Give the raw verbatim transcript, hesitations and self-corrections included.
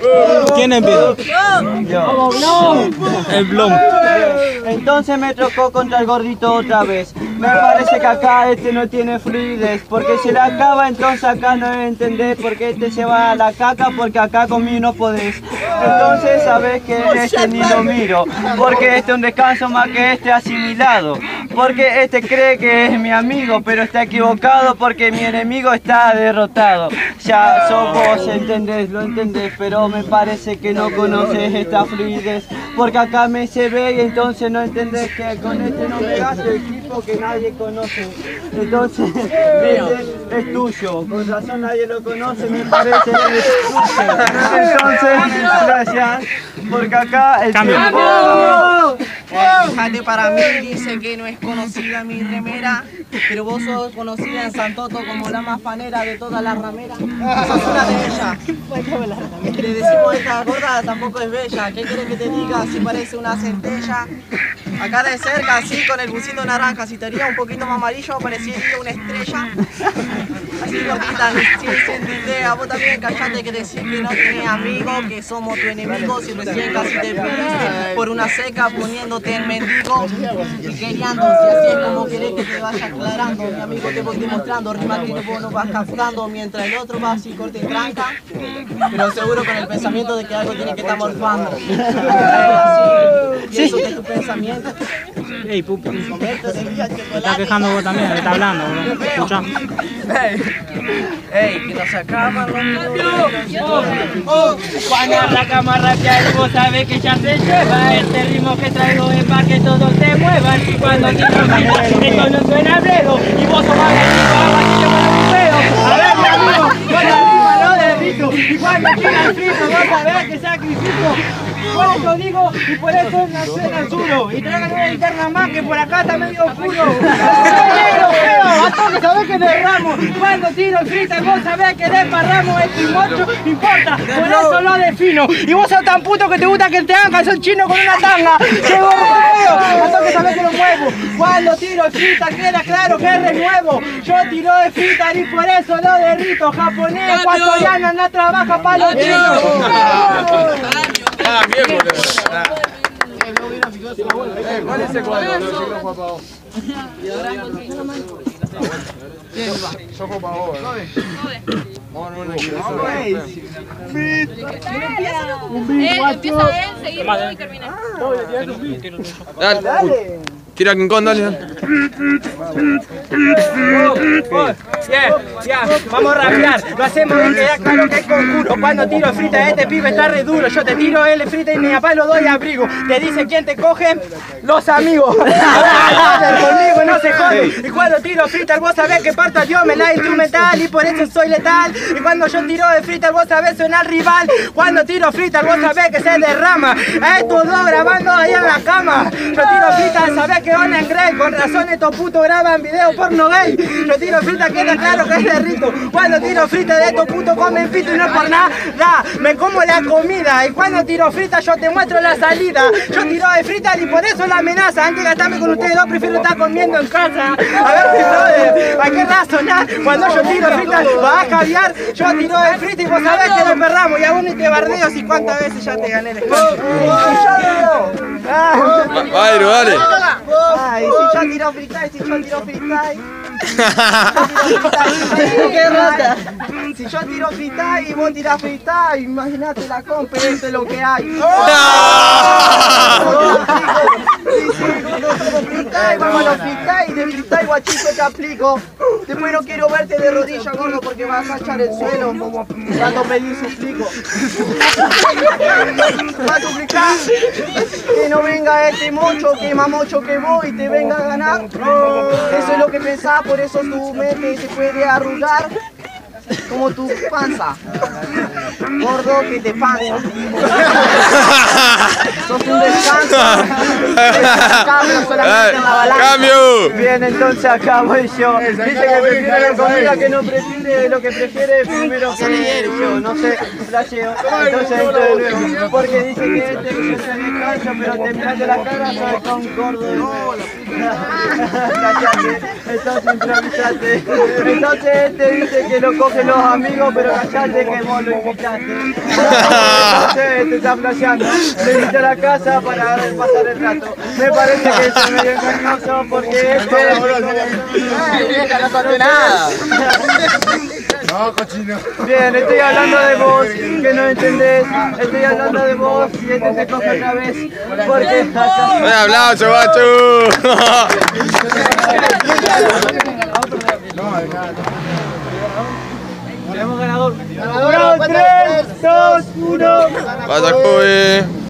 ¿Quién empezó? Yo. El Blom. Entonces me tocó contra el gordito otra vez. Me parece que acá este no tiene fluidez, porque si la acaba entonces acá no entendés porque este se va a la caca, porque acá conmigo no podés. Entonces sabes que este ni lo miro, porque este es un descanso más que este asimilado, porque este cree que es mi amigo, pero está equivocado porque mi enemigo está derrotado. Ya sos vos, entendés, lo entendés, pero me parece que no conoces esta fluidez, porque acá me se ve y entonces no entendés que con este no me gasto el equipo que nadie conoce. Entonces, este es tuyo, con razón nadie lo conoce, me parece que es tuyo. Entonces, gracias, porque acá el Cambio. tiempo... Fíjate, para mí dice que no es conocida mi remera, pero vos sos conocida en Santoto como la más fanera de todas las rameras. Sos una de ellas. Le decimos esta gorda tampoco es bella. ¿Qué quieres que te diga? Si parece una centella. Acá de cerca, así con el busito naranja, si te haría un poquito más amarillo, parecería una estrella. Así gordita, sin sentirte, a vos también callate que decís que no tenés amigos, que somos tu enemigo, si recién casi te perdiste por una seca poniéndote en mendigo y queriendo, si así es como querés que te vaya aclarando, mi amigo te voy demostrando, rima que vos no vas captando, mientras el otro va así corte y tranca, pero seguro con el pensamiento de que algo tiene que estar morfando. Y eso que es tu pensamiento. Ey, pupi. Te estás quejando vos también, le está hablando, bro. Escuchá. Ey, ey, que nos acaban los minutos. Cuando arrancamos a rapear y vos sabés que ya se lleva. Este ritmo que traigo es para que todos se muevan. Y cuando tiro grita, esto no suena brego. Y vos sos más agresivo, así que bueno, un pedo. A ver, mi amigo, con la rima no derrito. Y cuando tira el frito, vos sabés que sacrifico. Por eso digo, y por eso no suena el suro. Y traigan una linterna más que por acá está medio oscuro. Negro, feo, a todos sabés que derramos. Cuando tiro el frito, vos sabés que desparramos. El timocho importa, por eso lo defino. Y vos sos tan puto que te gusta que te hagan son chino con una tanga. Llego feo, a todos sabés que lo muevo. Cuando tiro el frita queda claro que es renuevo. Yo tiro de frita y por eso lo derrito. Japonés, ecuatoriano, no trabaja para los chinos. Ah, bien, boludo. ¿Cuál es ese cuadro? Yo juego para vos. No, no, no. Empieza él, seguimos y termina. Dale. Tira King Kong, dale. Bien, ya, vamos a rapear. Lo hacemos bien que ya claro que es conjuro. Cuando tiro frita, este pibe está re duro. Yo te tiro L frita y mi papá lo doy abrigo. Te dice quién te coge, los amigos. Conmigo no se jode. Y cuando tiro frita, vos sabés que parto yo me la instrumental y por eso soy letal. Y cuando yo tiro de frita, vos sabés suena al rival. Cuando tiro frita, vos sabés que se derrama. A estos dos grabando ahí en la cama. Yo tiro frita, sabés que van en Grey. Con razón estos putos graban video porno gay. Yo tiro frita, queda claro que es de rito. Cuando tiro frita de estos putos comen pito y no es por nada. Me como la comida. Y cuando tiro frita yo te muestro la salida. Yo tiro de frita y por eso la amenaza. Antes de gastarme con ustedes dos prefiero estar comiendo en casa. A ver si brother, hay que razonar. Cuando yo tiro frita vas a caviar. Yo tiro de frita y vos sabés que nos perramos. Y aún ni te bardeo si cuántas veces ya te gané el escándalo. Vale, dale. Ay, si yo tiro freestyle, si yo tiro freestyle. ¡Qué rata! Si yo tiro freestyle y vos tirás freestyle, imagínate la compa, esto es lo que hay. Freestyle, vamos a los freestyle, de freestyle guachito te aplico. Después no quiero verte de rodilla, gordo, porque vas a echar el suelo cuando pedí suplico. ¿Va a suplicar? Que no venga este mocho, que más mocho que vos y te venga a ganar. Eso es lo que pensás, por eso tu mente se puede arrugar como tu panza. Gordo, que te panza. Sos un descanso. Cambio solamente en la balanza. ¡Cambio! Bien, entonces acá voy yo. Dice que prefiere la comida, que no prefiere lo que prefiere primero que yo. No sé, flasheo. Entonces entro de nuevo. Porque dice que este es el descanso, pero te mirando la cara, soy con gordo. Cachate, entonces improvisate. Entonces este dice que lo cogen los amigos, pero cachate que vos lo invitaste. que te está flasheando. Te invito a la casa para pasar el rato. Me parece que es medio engañoso porque este... Ay, vieja, no conté nada. No, cochino. Bien, estoy hablando de vos, que no entendés. Estoy hablando de vos y este te coge otra vez. Porque acá... ¡Un aplauso, guacho! Tenemos ganador. Ganador, tres, dos, uno. ¡Pasa, Kobe!